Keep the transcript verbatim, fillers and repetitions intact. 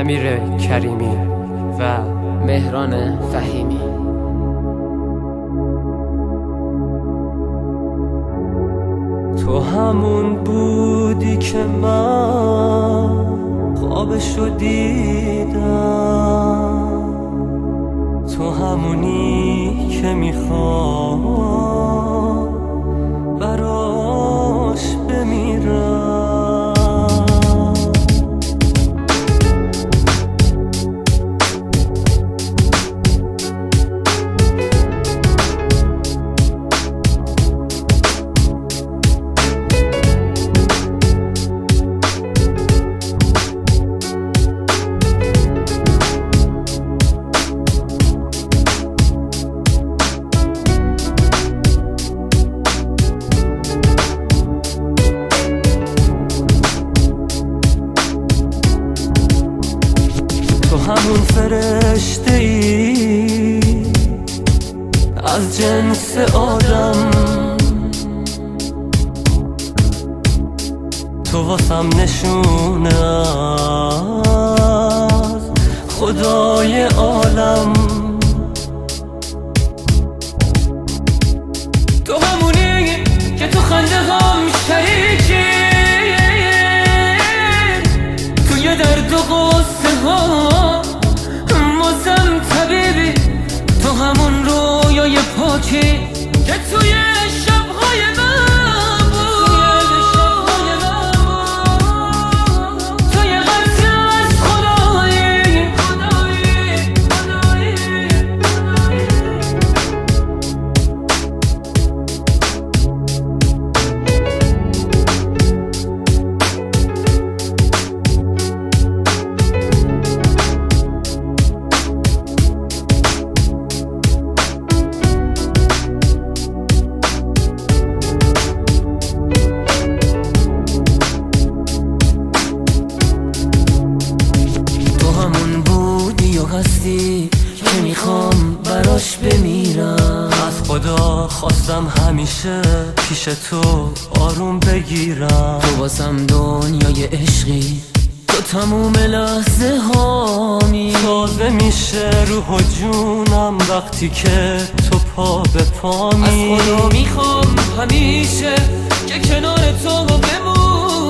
امیر کریمی و مهران فهیمی. تو همون بودی که من خوابشو دیدم، تو همونی که میخوام براش بمیرم. همون فرشته ای از جنس آدم، تو واسم نشونه از خدای عالم. تو همونی که تو خنده هم شریکی، توی درد و غصه ها واسم طبیبی، تو همون رویای پاکی که توی شبهای من بود، توی قطع از خدای هستی که میخوام براش بمیرم. از خدا خواستم همیشه پیش تو آروم بگیرم. تو واسم دنیای عشقی، تو تموم لحظه هامی. تازه میشه روح و جونم وقتی که تو پا به پامی. از خدا میخوام همیشه که کنار تو بمونم.